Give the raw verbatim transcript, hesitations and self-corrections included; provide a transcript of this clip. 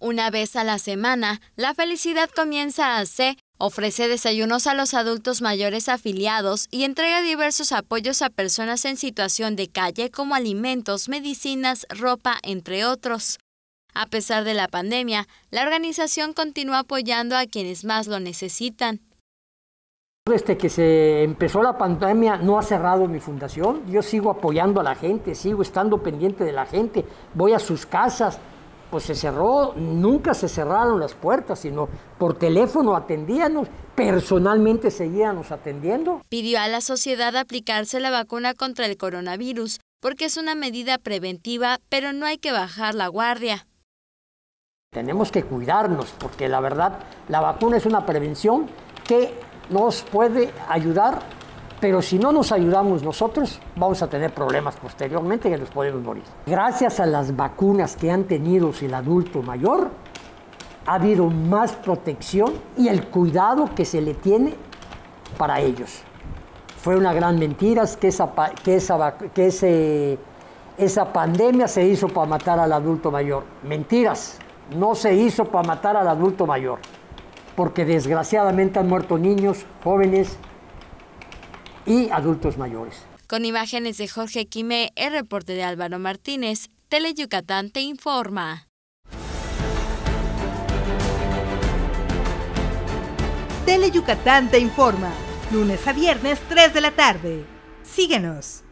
Una vez a la semana, La Felicidad Comienza a C ofrece desayunos a los adultos mayores afiliados y entrega diversos apoyos a personas en situación de calle como alimentos, medicinas, ropa, entre otros. A pesar de la pandemia, la organización continúa apoyando a quienes más lo necesitan. Desde que se empezó la pandemia no ha cerrado mi fundación, yo sigo apoyando a la gente, sigo estando pendiente de la gente, voy a sus casas. Pues se cerró, nunca se cerraron las puertas, sino por teléfono atendíanos, personalmente seguíamos atendiendo. Pidió a la sociedad aplicarse la vacuna contra el coronavirus, porque es una medida preventiva, pero no hay que bajar la guardia. Tenemos que cuidarnos, porque la verdad, la vacuna es una prevención que nos puede ayudar, pero si no nos ayudamos nosotros, vamos a tener problemas posteriormente que nos podemos morir. Gracias a las vacunas que han tenido el adulto mayor, ha habido más protección y el cuidado que se le tiene para ellos. Fue una gran mentira que esa, que esa, que ese, esa pandemia se hizo para matar al adulto mayor. Mentiras, no se hizo para matar al adulto mayor, porque desgraciadamente han muerto niños, jóvenes y adultos mayores. Con imágenes de Jorge Quimé, el reporte de Álvaro Martínez, Tele Yucatán te informa. Tele Yucatán te informa, lunes a viernes, tres de la tarde. Síguenos.